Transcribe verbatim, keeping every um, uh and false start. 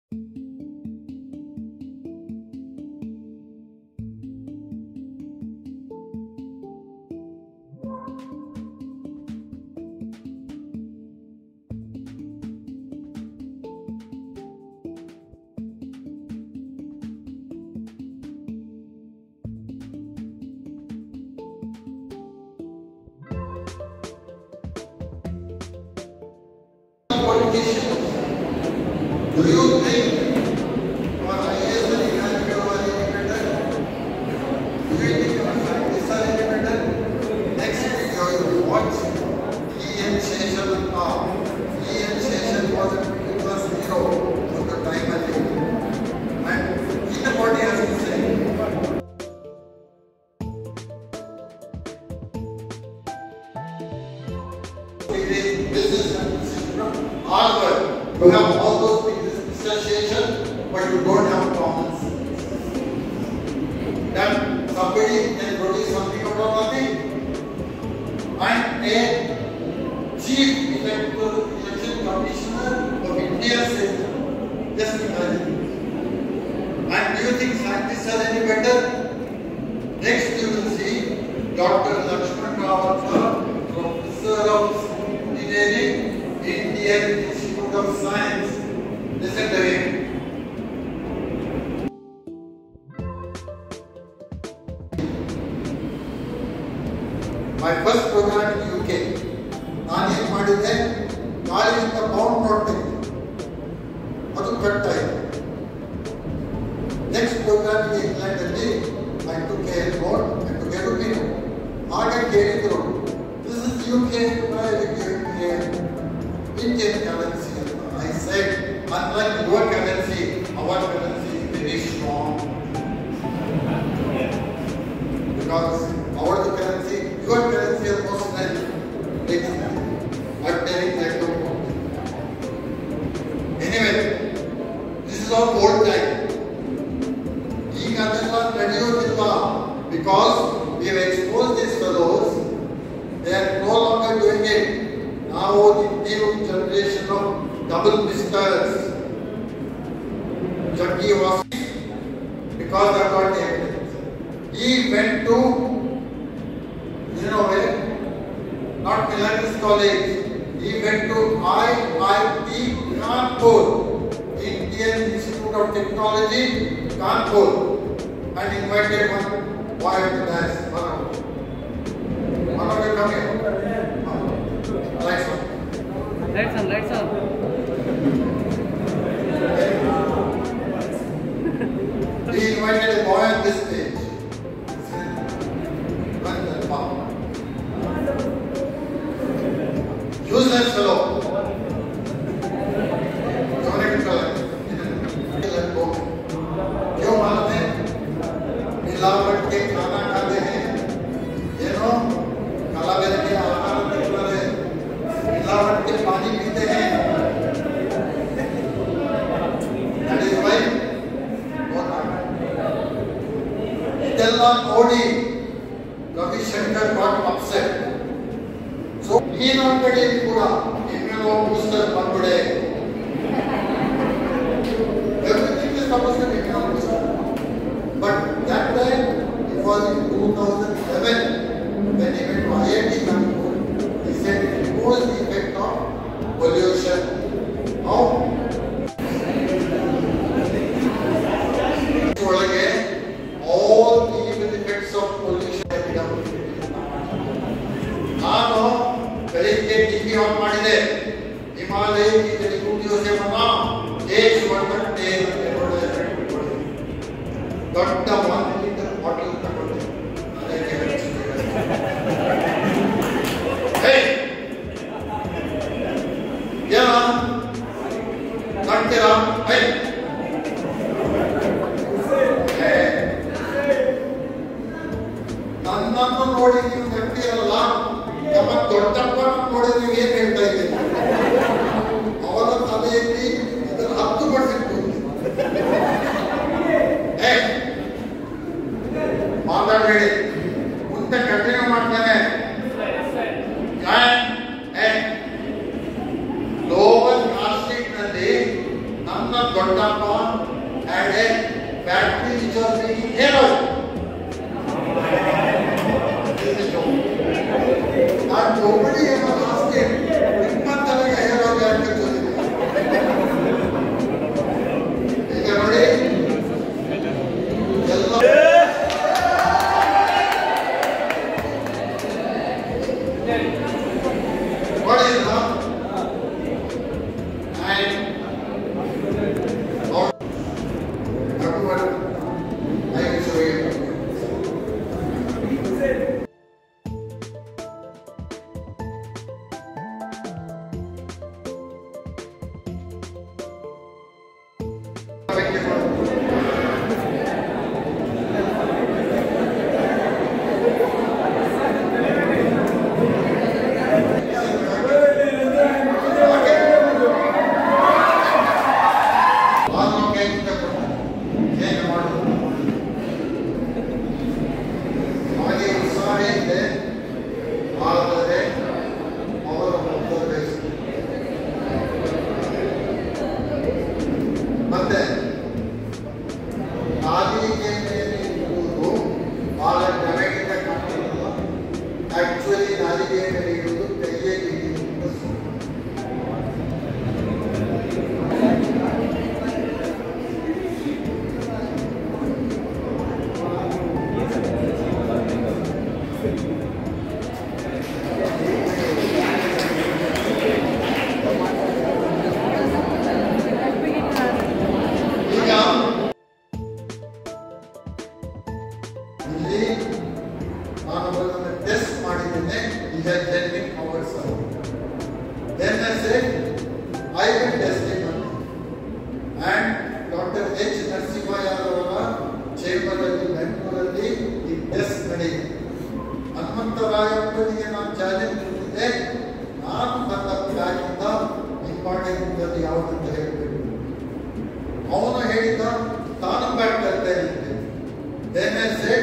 Do you think for I A S and economic are independent? Do you think your scientists are independent? Next video you will watch E-initiation and now. E-initiation was it was zero of the time I think. And in the body has to say. Business and Harvard. You have all those things, association, but you don't have common sense. Then somebody can produce something out of nothing. And a chief electoral election commissioner of India says, just imagine. And do you think scientists are any better? Next you will see Doctor Lakshman Rawat, Professor of Engineering, Indian Institute of Science. Listen to him. My first program in U K. ನಾನು ಏನು ಮಾಡಿದ್ದೆ ಕಾಲಿಂದ bound ನೋಡ್ತೀನಿ ಅದು cut ಆಯಿತು. Next program England ಅಲ್ಲಿ ಐ ಟು ಕೇರ್ ಬೋರ್ಡ್ ಐ ಟು ಕೇರ್ ಮೀನು ಆಗ ಕೇಳಿದ್ರು ದಿಸ್ ಇಸ್ ಯು ಕೆ Indian currency. I said, unlike your currency, our currency is very strong. Because our currency, your currency is most strength. I'm telling that to you. Anyway, this is all old time. Because we have exposed these fellows, they are no longer doing it. Now the new generation of double misters, Jackie was because I got the evidence. He went to, you know where? Not Milagres College. He went to I I T Kanpur, Indian Institute of Technology, Kanpur, and invited one boy to dance. One of you come here. Lights on. Lights on, lights on. He invited a boy on this stage. Useless fellow. क्यों मालूम है? मिलावट के खाना खाते हैं, ये no कलावेर के आहार निकल रहे, मिलावट के पानी पीते हैं. That is why what happened? Itella Modi, Ravi Shankar got upset. So he not getting pura. Emmanuel booster bangude. Everything is supposed to be Emmanuel booster. But that time it was in two thousand seven when he went to I I T Kanpur. He said it was the effect of pollution. How? All the evil effects of pollution have become. ನಾನು ಬೆಳಿಗ್ಗೆ TV on ಮಾಡಿದೆ, ಹಿಮಾಲಯ की जड़ीबूटियों से बना एक वर्धक तेल दೊಡ್ಡ one liter bottle ತಗೊಂಡೆ. ಹೇ ಏನು ಮಾಡ್ತೀರಾ? ಹೇ ನನ್ನನ್ನು ನೋಡಿ ನೀವು ನಗ್ತೀರಲ್ಲ, ನಮ್ಮ ದೊಡ್ಡಪ್ಪನ ನೋಡಿ ನೀವು ಏನ್ ಹೇಳ್ತಾ ಇದ್ದೀರಿ? ಅವರ ತಲೆಯಲ್ಲಿ ಇದರ ಹತ್ತು ಪರ್ಸೆಂಟ್ ಮಾತಾಡಬೇಡಿ, ಮುಂದೆ ಕಂಟಿನ್ಯೂ ಮಾಡ್ತಾನೆ. ಗ್ಲೋಬಲ್ ಕಾಸ್ಟಿಂಗ್ ನಲ್ಲಿ ನನ್ನ ದೊಡ್ಡಪ್ಪ Papa had a factory which was making hair oil. And nobody ever asked him, "Nimmat taraga hair oil yaar kachodi?" Is that right? What is love? And or Bhagwan, I will show you. Then I said, I will test him. And Doctor H. Narasimha chamber ಅಲ್ಲಿ ಬೆಂಗಳೂರಲ್ಲಿ ಈ test ನಡೆಯಿತು. ಹನುಮಂತರಾಯ ಅವರಿಗೆ ನಾನು challenge ಕೊಟ್ಟಿದ್ದೆ, ನಾನು ನನ್ನ ಬ್ಯಾಗಿಂದ important ಅಲ್ಲಿ ಯಾವುದಂತ ಹೇಳಬೇಕು. ಅವನು ಹೇಳಿದ ತಾನು ಬ್ಯಾಗ್ ತರ್ತೇನೆ. Then I said,